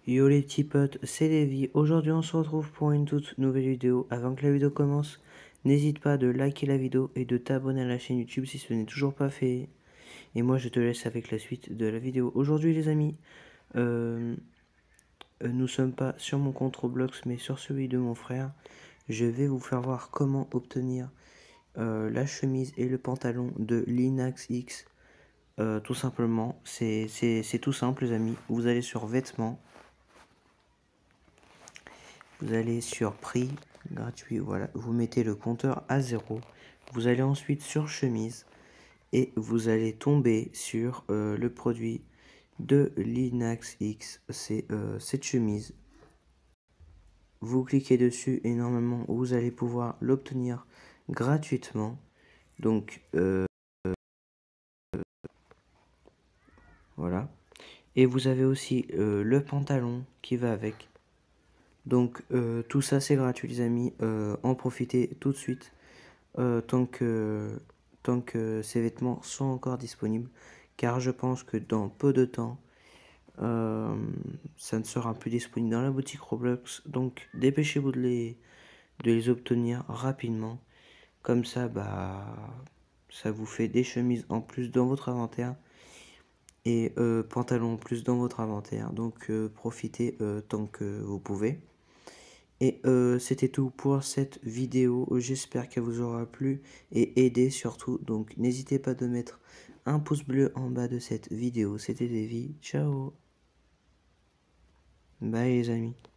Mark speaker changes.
Speaker 1: Yo les petits potes, c'est Lévi. Aujourd'hui on se retrouve pour une toute nouvelle vidéo. Avant que la vidéo commence, n'hésite pas de liker la vidéo et de t'abonner à la chaîne YouTube si ce n'est toujours pas fait. Et moi je te laisse avec la suite de la vidéo. Aujourd'hui les amis, nous sommes pas sur mon compte Roblox mais sur celui de mon frère. Je vais vous faire voir comment obtenir la chemise et le pantalon de Linax X. Tout simplement, c'est tout simple les amis. Vous allez sur vêtements. Vous allez sur prix gratuit, voilà, vous mettez le compteur à 0. Vous allez ensuite sur chemise et vous allez tomber sur le produit de Linax X, c'est cette chemise. Vous cliquez dessus et normalement vous allez pouvoir l'obtenir gratuitement. Donc voilà. Et vous avez aussi le pantalon qui va avec. Donc tout ça c'est gratuit les amis, en profitez tout de suite tant que ces vêtements sont encore disponibles, car je pense que dans peu de temps ça ne sera plus disponible dans la boutique Roblox. Donc dépêchez-vous de les obtenir rapidement, comme ça ça vous fait des chemises en plus dans votre inventaire et pantalons en plus dans votre inventaire. Donc profitez tant que vous pouvez. Et c'était tout pour cette vidéo. J'espère qu'elle vous aura plu et aidé surtout. Donc n'hésitez pas de mettre un pouce bleu en bas de cette vidéo. C'était Lévi. Ciao. Bye les amis.